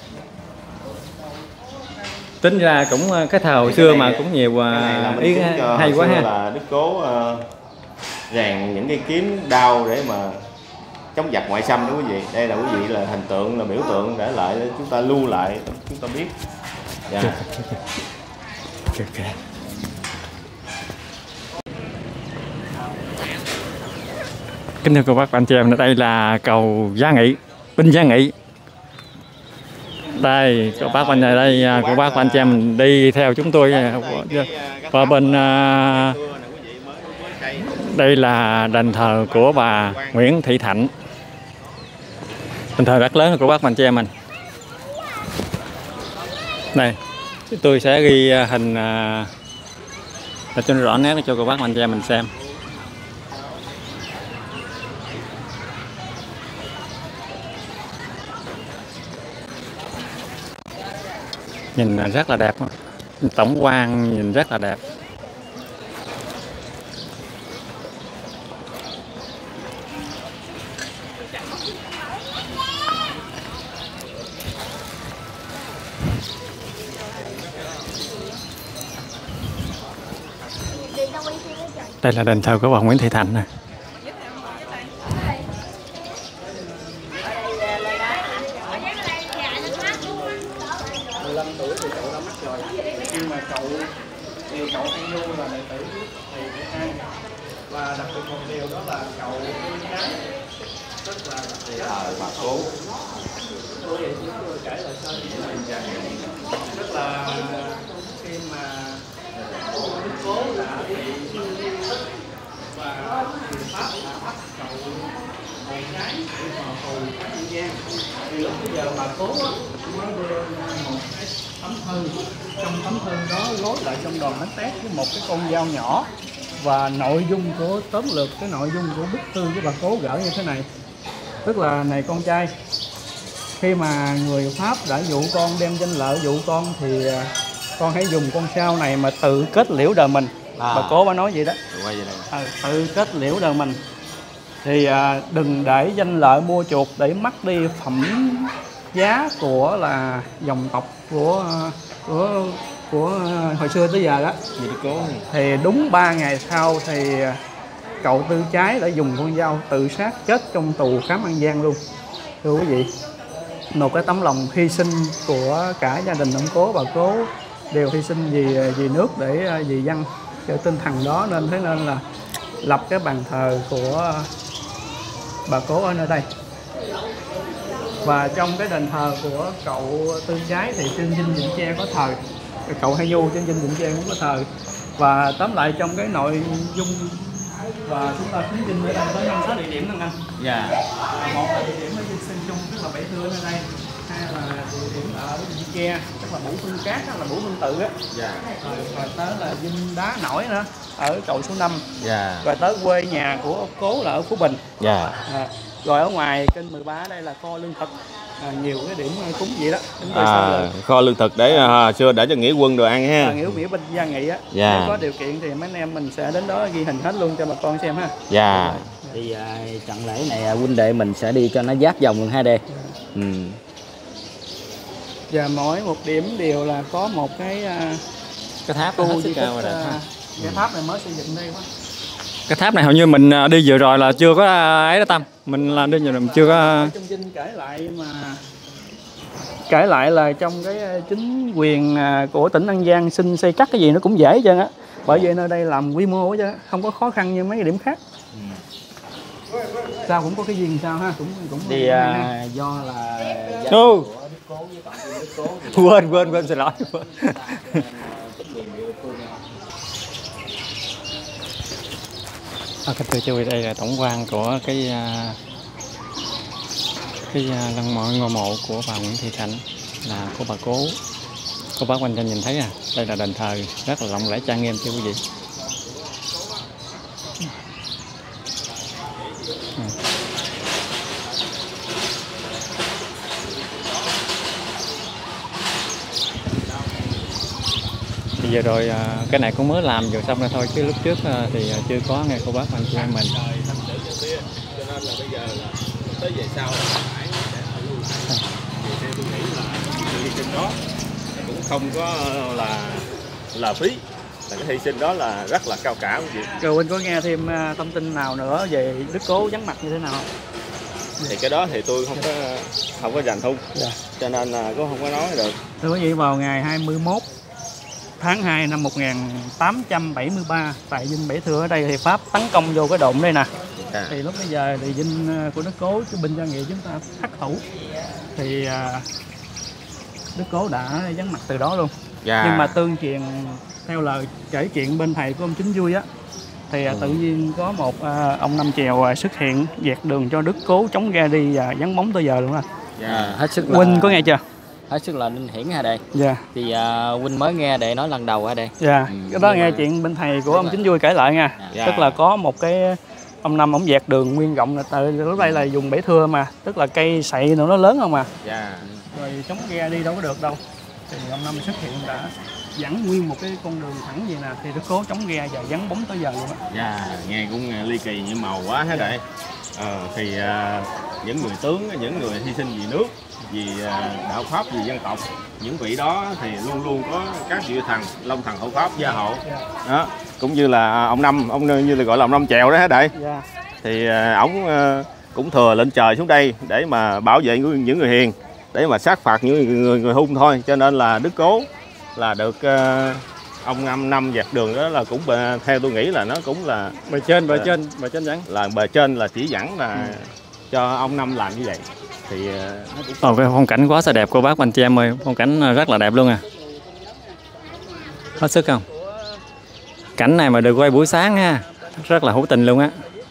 Tính ra cũng cái thời hồi xưa mà cũng nhiều Cái này là minh ý chứng cho hay hồi quá xưa ha. là Đức Cố uh, rèn những cái kiếm đao để mà chống giặc ngoại xâm đó quý vị. Đây là quý vị là hình tượng, là biểu tượng để lại để chúng ta lưu lại, chúng ta biết. Dạ. Kính thưa cô bác và anh chị em, đây là cầu Gia Nghị, Binh Gia Nghị. Đây, cô bác và anh đây, cô bác và anh chị em đi theo chúng tôi qua bên uh, đây là đền thờ của bà Nguyễn Thị Thạnh. Đền thờ rất lớn của bác và anh chị em mình. Đây, tôi sẽ ghi hình uh, cho nó rõ nét cho cô bác và anh chị em mình xem. Nhìn rất là đẹp, tổng quan nhìn rất là đẹp. Đây là đền thờ của bà Nguyễn Thị Thạnh nè. mười lăm tuổi thì cậu đã mất rồi, nhưng mà cậu thì cậu hay nhu là đệ tử thầy Nghệ An, và đặc biệt một điều đó là cậu con gái rất là Thờ bà Cố. tôi vậy chúng tôi kể lại sơ rất là khi mà Đức Cố đã bị và người Pháp đã bắt cậu con gái để vào tù An Giang. Thì lúc bây giờ bà Cố mới đưa một cái tấm thư, trong tấm thư đó gói lại trong đòn bánh tét với một cái con dao nhỏ, và nội dung của tóm lược cái nội dung của bức thư của bà Cố gửi như thế này, tức là: này con trai, khi mà người Pháp đã dụ con, đem danh lợi dụ con, thì con hãy dùng con sao này mà tự kết liễu đời mình. À. Bà Cố bà nói vậy đó, à, tự kết liễu đời mình, thì à, đừng để danh lợi mua chuộc để mất đi phẩm giá của là dòng tộc của của của hồi xưa tới giờ đó. Thì đúng ba ngày sau thì cậu Tư Trái đã dùng con dao tự sát chết trong tù Khám An Giang luôn. Thưa quý vị, một cái tấm lòng hy sinh của cả gia đình ông Cố, bà Cố đều hy sinh vì vì nước để vì dân, cái tinh thần đó, nên thế nên là lập cái bàn thờ của bà Cố ở nơi đây. Và trong cái đền thờ của cậu Tư Trái thì trên Dinh Vĩnh Tre có thờ, cậu Hay Nhu trên Dinh Vĩnh Tre cũng có thờ. Và tóm lại trong cái nội dung, và chúng ta khánh dinh ở đây có năm sáu địa điểm nữa anh. Dạ. Một là địa điểm ở Dinh Sơn Trung, tức là Bảy Thưa ở đây. Hai là địa điểm ở Dinh Tre, tức là Bủ Phương Cát, là Bủ Phương Tự á. Dạ. Rồi, rồi tới là Dinh Đá Nổi nữa, ở chậu số năm. Dạ. Rồi tới quê nhà của Cố là ở Phú Bình. Dạ. À, rồi ở ngoài kênh mười ba đây là kho lương thực, à, nhiều cái điểm cúng vậy đó. À, kho lương thực để à, xưa để cho nghĩa quân đồ ăn ha. À, nghĩa nghĩa binh Gia Nghị á. Dạ. Nếu có điều kiện thì mấy anh em mình sẽ đến đó ghi hình hết luôn cho bà con xem ha. Dạ. Thì à, trận lễ này à, huynh đệ mình sẽ đi cho nó giáp vòng luôn hai đê. Ừ. Và mỗi một điểm đều là có một cái uh, cái tháp khu hết di sức tích, cao rồi đó. uh, cái tháp này mới xây dựng đây quá. Cái tháp này hầu như mình đi vừa rồi là chưa có ấy đó Tâm, mình làm đi vừa rồi mình chưa có. Trong Dinh kể lại mà kể lại là trong cái chính quyền của tỉnh An Giang xin xây cất cái gì nó cũng dễ chứ á, bởi vì nơi đây làm quy mô chứ không có khó khăn như mấy cái điểm khác. Sao cũng có cái gì sao ha, cũng cũng thì à, do là ừ. Cố quên quên quên xin lỗi. À, kính thưa chú vị, đây là tổng quan của cái cái lăng mộ ngôi mộ của bà Nguyễn Thị Khanh, là của bà Cố. Cô bác quanh trên nhìn thấy à, đây là đền thờ rất là rộng rãi trang nghiêm thưa quý vị. À. Bây giờ rồi cái này cũng mới làm rồi xong rồi thôi, chứ lúc trước thì chưa có nghe cô bác anh chị em mình. Cho nên là bây giờ là tới về sau là phải để vì theo tôi nghĩ là sự hy sinh đó cũng không có là là phí, là cái hy sinh đó là rất là cao cả quý vị. Rồi Huynh có nghe thêm thông tin nào nữa về Đức Cố vắng mặt như thế nào không? Thì cái đó thì tôi không có không có rành thun, dạ. Cho nên là cũng không có nói được. Thưa quý vị, vào ngày hai mươi mốt tháng hai năm một nghìn tám trăm bảy mươi ba tại dinh Bảy Thưa ở đây thì Pháp tấn công vô cái đồn đây nè. À. Thì lúc bây giờ thì dinh của Đức Cố, cái binh gia nghĩa chúng ta thất thủ, thì Đức Cố đã vắng mặt từ đó luôn. Dạ. Nhưng mà tương truyền theo lời kể chuyện bên thầy của ông Chính Vui á, thì ừ. tự nhiên có một uh, ông Năm Chèo uh, xuất hiện dẹt đường cho Đức Cố chống ra đi và vắng bóng tới giờ luôn á. Dạ. Hết sức là... Huynh có nghe chưa? Hết sức là linh hiển hả đây? Dạ. Thì uh, Huynh mới nghe để nói lần đầu hả đây? Dạ. Ừ. Cái đó nghe mà... chuyện bên thầy của ông Chính Vui kể lại nha. Dạ. Tức là có một cái ông Năm ông dẹt đường nguyên rộng là từ lúc đây là dùng Bảy Thưa mà, tức là cây sậy nữa nó lớn không mà. Dạ. Rồi chống ghe đi đâu có được đâu. Thì ông Năm xuất hiện đã dẫn nguyên một cái con đường thẳng vậy nè, thì Đức Cố chống ghe và vắng bóng tới giờ luôn á. Dạ, nghe cũng ly kỳ như màu quá hết đấy. Ờ, thì uh, những người tướng, những người hy sinh vì nước, vì uh, đạo pháp, vì dân tộc, những vị đó thì luôn luôn có các vị thần, Long Thần hộ pháp gia hộ. Đó, cũng như là ông Năm, ông như là gọi là ông Năm Chèo đó hết đấy. Dạ. Thì uh, ổng uh, cũng thừa lệnh trời xuống đây để mà bảo vệ những người hiền, để mà sát phạt những người, người, người hung thôi. Cho nên là Đức Cố là được uh, ông Năm Năm dạt đường đó là cũng theo tôi nghĩ là nó cũng là bề trên bề trên bề trên dẫn là bề trên là chỉ dẫn là ừ. cho ông Năm làm như vậy thì uh, nó cũng... Ồ, cái phong cảnh quá là đẹp cô bác anh chị em ơi, phong cảnh rất là đẹp luôn à, hết sức không? Cảnh này mà được quay buổi sáng ha, rất là hữu tình luôn á.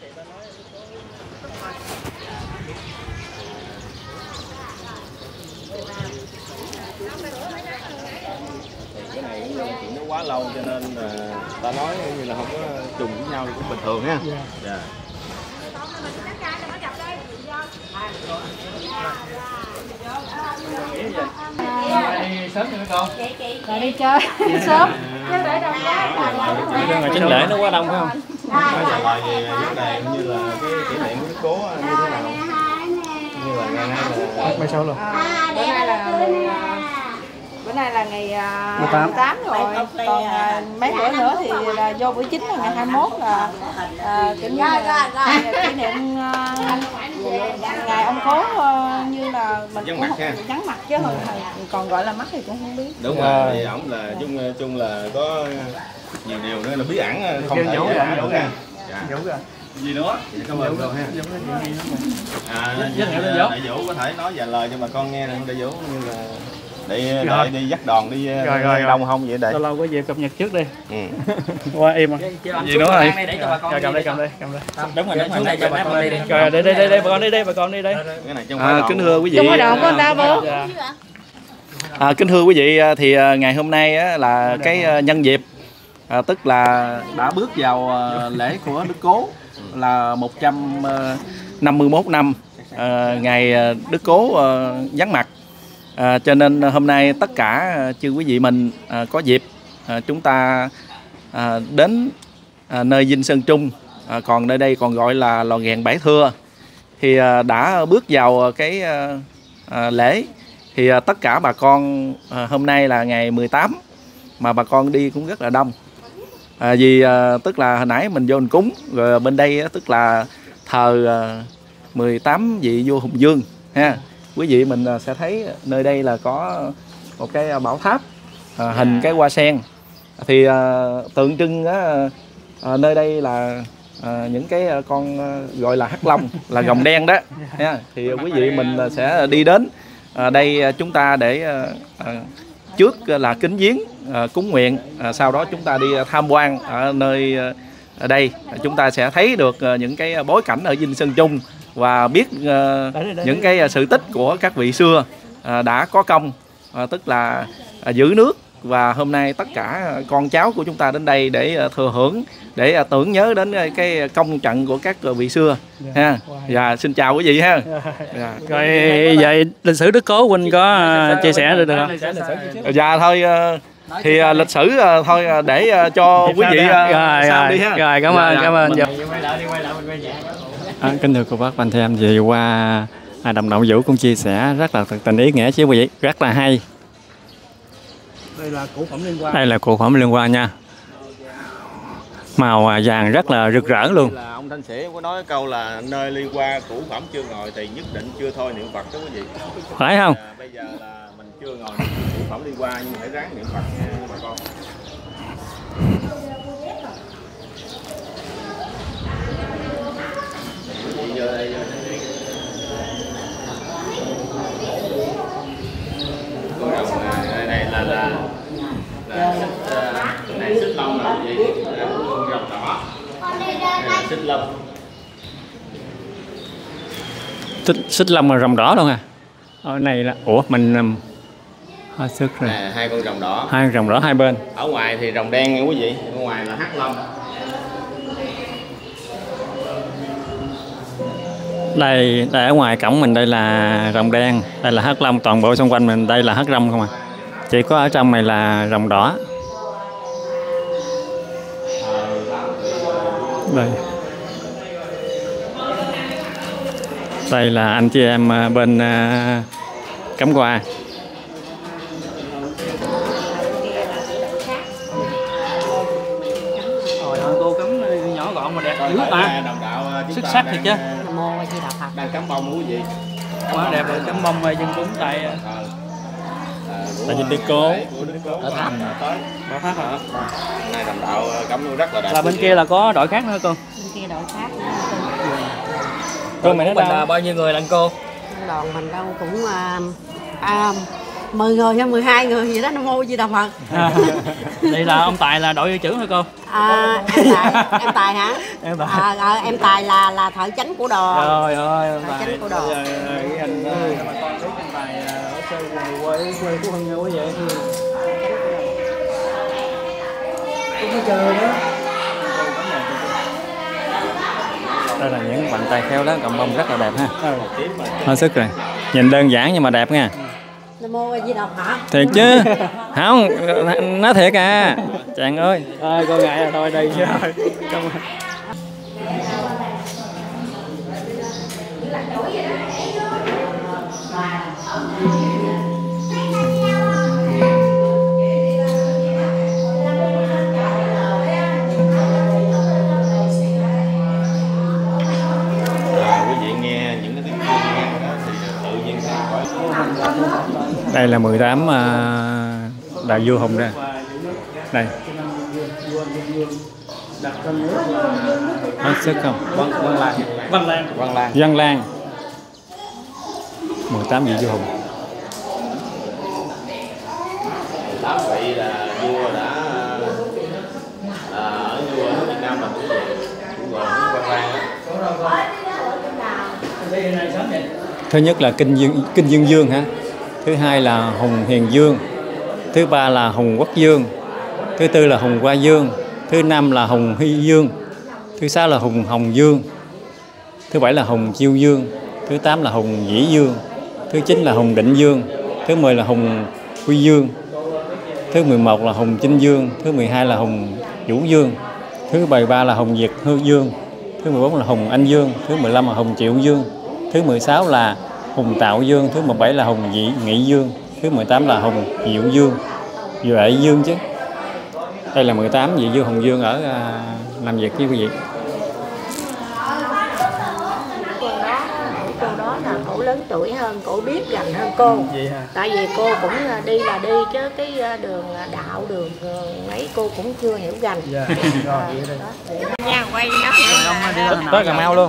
Quá lâu cho nên uh, ta nói như là không có trùng với nhau thì cũng bình thường ha. Yeah. Yeah. Đi sớm chưa con? Rồi đi chơi sớm. Ngày chính lễ nó quá đông phải không? Có trả lời về vấn đề như là cái kỷ niệm của Đức Cố như thế nào? Như là ngày nay là mấy sao luôn? Bữa nay là bữa nay là ngày mười tám rồi, còn mấy bữa nữa thì là vô buổi chính là ngày hai mươi mốt là uh, kiểu như là kỷ niệm uh, ngày ông Cố uh, như là mình vắng mặt ha, vắng mặt chứ hồi còn gọi là mắt thì cũng không biết. Đúng rồi, thì ổng là chung chung là có nhiều điều nữa là bí ẩn không thể giấu ra. Giấu ra. Gì nữa? Cảm ơn cô ha. À, đại Vũ có thể nói vài lời cho bà con nghe không đại Vũ, như là để, để đi dắt đòn đi rồi, rồi, đông không vậy để lâu lâu có dịp cập nhật trước đi. Ừ. Qua em à. Gì nữa rồi? Rồi cầm đây cầm đây cầm đây. Đúng rồi, đúng rồi, cho bà con đi đi. Rồi đây đây đây bà con đi đây, bà con đi đây. Cái này trong à, kính thưa quý vị. Trong cái đòn của anh ta bố. À, kính thưa quý vị, thì ngày hôm nay á, là cái nhân dịp à, tức là đã bước vào lễ của Đức Cố là một trăm năm mươi mốt năm à, ngày Đức Cố à, vắng mặt. À, cho nên hôm nay tất cả chư quý vị mình à, có dịp à, chúng ta à, đến à, nơi Dinh Sơn Trung, à, còn nơi đây còn gọi là lò nghèn Bảy Thưa, thì à, đã bước vào cái à, à, lễ. Thì à, tất cả bà con à, hôm nay là ngày mười tám mà bà con đi cũng rất là đông, à, vì à, tức là hồi nãy mình vô mình cúng rồi bên đây á, tức là thờ à, mười tám vị vua Hùng Vương ha. Quý vị mình sẽ thấy nơi đây là có một cái bảo tháp à, hình cái hoa sen, thì à, tượng trưng á, à, nơi đây là à, những cái con gọi là hắc long là rồng đen đó ha. Thì quý vị mình sẽ đi đến à, đây chúng ta để à, à, trước là kính viếng à, cúng nguyện, à, sau đó chúng ta đi tham quan ở nơi ở đây, chúng ta sẽ thấy được những cái bối cảnh ở Dinh Sơn Trung và biết à, những cái sự tích của các vị xưa à, đã có công, à, tức là à, giữ nước. Và hôm nay tất cả con cháu của chúng ta đến đây để thừa hưởng, để tưởng nhớ đến cái công trận của các vị xưa ha. Dạ, xin chào quý vị ha. Dạ. Rồi vậy lịch sử Đức Cố huynh có chia sẻ được không? Dạ thôi thì lịch sử thôi để cho quý vị rồi, sau rồi, đi ha. Rồi cảm ơn, dạ, cảm ơn. Dạ. À, kính thưa cô bác, anh chị em, vừa qua à, đồng đội Vũ cũng chia sẻ rất là thực tình ý nghĩa chứ quý vị, rất là hay. Đây là cụ phẩm liên quan. Đây là cụ phẩm liên quan nha. Màu vàng rất là rực rỡ luôn. Là ông Thanh Sĩ có nói câu là nơi đi qua củ phẩm chưa ngồi thì nhất định chưa thôi niệm Phật đó quý vị. Phải không? À, bây giờ là mình chưa ngồi củ phẩm đi qua nhưng phải ráng niệm Phật nha bà con. Vô đây, vô đây. Đây này là là là xích, uh, này xích lông là gì? Con rồng đỏ. Đây là xích lông. Xích, xích lông mà rồng đỏ luôn à? Ở này là ủa mình hết sức rồi. À, hai con rồng đỏ. Hai con rồng đỏ hai bên. Ở ngoài thì rồng đen nha quý vị. Ở ngoài là hắc long. Đây, đây ở ngoài cổng mình đây là rồng đen, đây là hắc long, toàn bộ xung quanh mình đây là hắc rong không à. Chỉ có ở trong này là rồng đỏ. Đây. Đây là anh chị em bên uh, cắm quà. Rồi cô cắm nhỏ gọn mà đẹp dữ ta. Xuất sắc thiệt chứ. Đang cắm bông quý vị. Quá đẹp rồi, cắm bông dân cúng tại tại Dinh Đức Cố ở Tháp. Ở Tháp hả? Này đồng đạo cắm rất là đẹp. Là bên kia là có đội khác nữa cô. Bên kia đội khác nữa. Cô mình là bao nhiêu người lần cô? Đoàn mình đâu cũng à, mười người hay mười hai người gì đó, Nam Mô Di Đà Phật. À, đây là ông Tài là đội trưởng hả cô? À, em Tài, em Tài hả? Em Tài. À, à, em Tài là là thợ chánh của đoàn. Trời ơi, thợ chánh của đoàn. Cái anh bà con biết anh Tài ở chơi quê quê của Hưng như quý vị. Cũng chơi đó. Đây là những bàn tay khéo đó, cầm bông rất là đẹp ha. Hết sức rồi. Nhìn đơn giản nhưng mà đẹp nha. Nam Mô Di Đà Phật. Thiệt chứ. Không, nói thiệt à. Chàng ơi. À, cô ngại là thôi đây chứ. Cảm ơn. Đây là mười tám uh, đại vua Hùng ra. Đây. Hết sức không? Văn Văn Lan. Văn Lan. Văn Lan. Văn Lan. mười tám vị vua Hùng. Tám vị là vua đã ở vua ở Việt Nam mình cũng vậy. Cũng gọi là Văn Lan đó. Thứ nhất là Kinh Dương, Kinh Dương Dương hả? Thứ hai là Hùng Hiền Dương. Thứ ba là Hùng Quốc Dương. Thứ tư là Hùng Hoa Dương. Thứ năm là Hùng Hy Dương. Thứ sáu là Hùng Hồng Dương. Thứ bảy là Hùng Chiêu Dương. Thứ tám là Hùng Dĩ Dương. Thứ chín là Hùng Định Dương. Thứ mười là Hùng Quy Dương. Thứ mười một là Hùng Chinh Dương. Thứ mười hai là Hùng Vũ Dương. Thứ mười ba là Hùng Việt Hư Dương. Thứ mười bốn là Hùng Anh Dương. Thứ mười lăm là Hùng Triệu Dương. Thứ mười sáu là Hùng Tạo Dương. Thứ mười bảy là Hùng Dị Nghị Dương. Thứ mười tám là Hùng Diệu Dương. Duệ Dương chứ. Đây là mười tám vị vua Hùng Dương ở à, làm việc với quý vị. Cô đó, cô đó là cổ lớn tuổi hơn, cổ biết gần hơn cô. Tại vì cô cũng đi là đi chứ cái đường đạo đường ấy cô cũng chưa hiểu gần. Dạ. Nha quay nó. Tới Cà Mau luôn.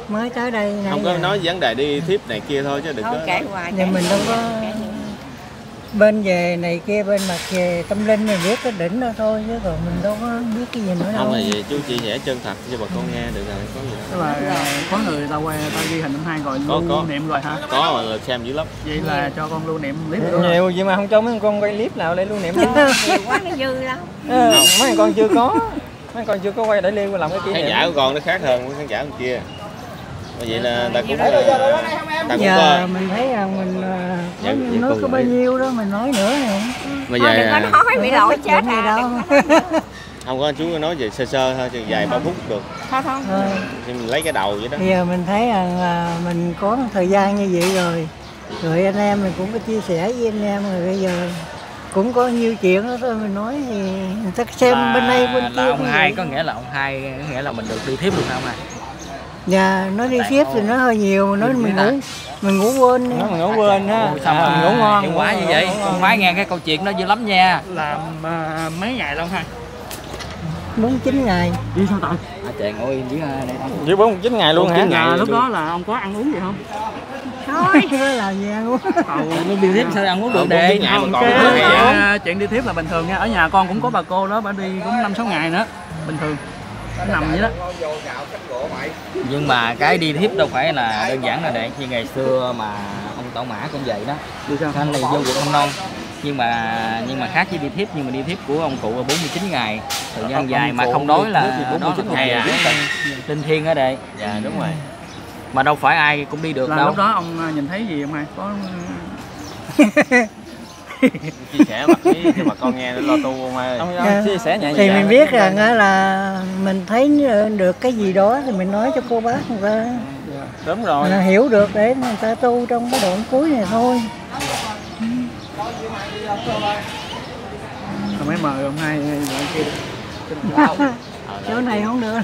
mới tới đây nãy Không có giờ. nói vấn đề đi thiếp này kia thôi chứ đừng Không, có kể hoài, nhưng mình đâu có bên về này kia, bên mặt về tâm linh mình biết cái đỉnh đó thôi, chứ còn mình đâu có biết cái gì nữa đâu. Không là gì, chú chia sẻ chân thật cho bà con nghe được rồi, có gì Tức là có người ta quay ta ghi hình năm hai rồi Có, lưu có. niệm rồi hả? Có mà là xem dữ lắm. Vậy là cho con lưu niệm clip nữa. Nhiều vậy mà không cho mấy con quay clip nào để lưu niệm đó. Nhiều quá nó dư lắm. Ừ, mấy con chưa có, mấy con chưa có quay để lưu làm cái kỷ Khán niệm. giả của con nó khác hơn với khán giả bên kia. Bởi vậy là ta cũng ta cũng Giờ có mình thấy rằng mình à, Dạ, nói, dạ, nói con có bao nghĩ. nhiêu đó mình nói nữa nè. Bây giờ Đừng có nói bị lỗi chết gì à. đâu. không có, chú nói về sơ sơ thôi, chừng vài ba phút được. Thôi thôi. Thôi. Thì mình lấy cái đầu vậy đó. Bây giờ mình thấy rằng là mình có một thời gian như vậy rồi, rồi anh em mình cũng có chia sẻ với anh em, rồi bây giờ cũng có nhiều chuyện đó thôi mình nói thì người ta xem là, bên đây bên là kia. ông hai có nghĩa là ông hai có nghĩa là mình được đi thiếp luôn hả ông hai? Dạ, nó đi tiếp thì nó hơi nhiều, mà nói mình ngủ mình ngủ quên. Nó mình ngủ quên ha. Sao mà mình ngủ ngon. Hiệu quả như vậy? Con phải nghe cái câu chuyện đó dữ lắm nha. Làm uh, mấy ngày lâu ha? bốn chín ngày. Đi sao tại? À, trời ngồi yên dưới đây không? Chỉ bốn chín ngày luôn hả? Ngày lúc đó là ông có ăn uống gì không? Thôi, làm gì ăn uống. Nó đi thiếp sao ăn uống được để đi. ngày mà còn Cái, cái uh, chuyện đi thiếp là bình thường nha. Ở nhà con cũng có bà cô đó, bà đi cũng năm sáu ngày nữa. Bình thường. Nằm vậy đó. Nhưng mà cái đi thiếp đâu phải là đơn giản là để như ngày xưa mà ông Tổ Mã cũng vậy đó. Anh này vô cuộc không non. Nhưng mà nhưng mà khác với đi thiếp, nhưng mà đi thiếp của ông cụ là bốn mươi chín ngày, thời gian dài mà không nói là bốn mươi chín ngày à. Linh thiêng ở đây. Dạ đúng rồi. Mà đâu phải ai cũng đi được là đâu. Lúc đó ông nhìn thấy gì không hai? Có chia sẻ mặt với cho bà con nghe để lo tu không ơi. Ông, ông chia sẻ nhẹ nhàng. Thì mình biết rằng là mình thấy được cái gì đó thì mình nói cho cô bác người ta. Đúng rồi. Mình hiểu được để người ta tu trong cái đoạn cuối này thôi. Rồi mới mời ông hai gọi kia. Chỗ này không được.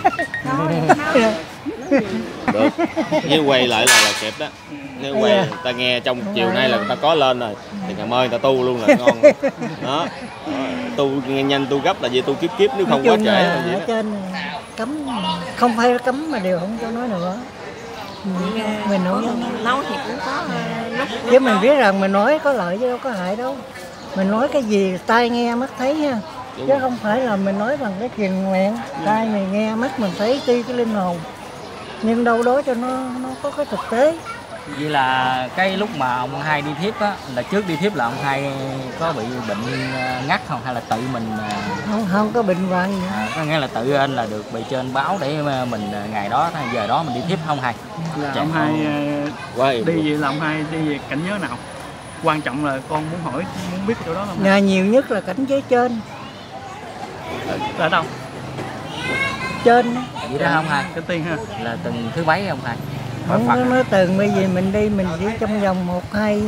Được. Nếu quay lại là, là kịp đó. Nếu quay người ta nghe trong chiều nay là người ta có lên rồi thì ngày mai người ta tu luôn là ngon. Đó. Tu nhanh tu gấp là gì tu kiếp kiếp nếu không quá trễ là gì ở đó. trên cấm, không phải cấm mà đều không cho nói nữa. Mình, mình không Nói thì cũng có lúc chứ mình biết rằng mình nói có lợi chứ đâu có hại đâu. Mình nói cái gì tai nghe mắt thấy ha. Chứ không phải là mình nói bằng cái truyền miệng, tai mình nghe mắt mình thấy ti cái linh hồn. Nhưng đâu đó cho nó nó có cái thực tế. Vậy là cái lúc mà ông hai đi thiếp á, là trước đi thiếp là ông hai có bị bệnh ngắt không hay là tự mình Không không có bệnh hoạn gì. à, có nghĩa là tự anh là được bề trên báo để mình ngày đó giờ đó mình đi thiếp không hai? Là ông hai Quay. đi gì là ông hai đi về cảnh giới nào? Quan trọng là con muốn hỏi, muốn biết chỗ đó không? Nhà nhiều nhất là cảnh giới trên. Là đâu? Trên đó. Vậy đó không hai? Cái tiên ha. Là từng thứ mấy không hai? Không có nói từng, bởi vì mình đi mình đi trong vòng một hai,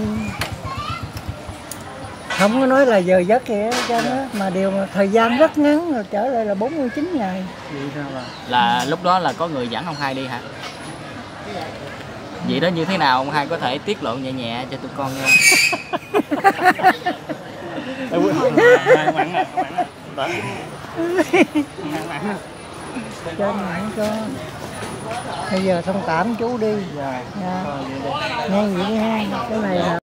không có nói là giờ giấc kìa cho nó, mà điều mà thời gian rất ngắn rồi trở lại là bốn mươi chín ngày. Vậy sao là? Là lúc đó là có người dẫn ông hai đi hả? Vậy đó như thế nào ông hai có thể tiết lộ nhẹ nhẹ cho tụi con nghe? Trên này cho bây giờ thông cảm chú đi. Dạ. Nghe vậy đi ha, cái này là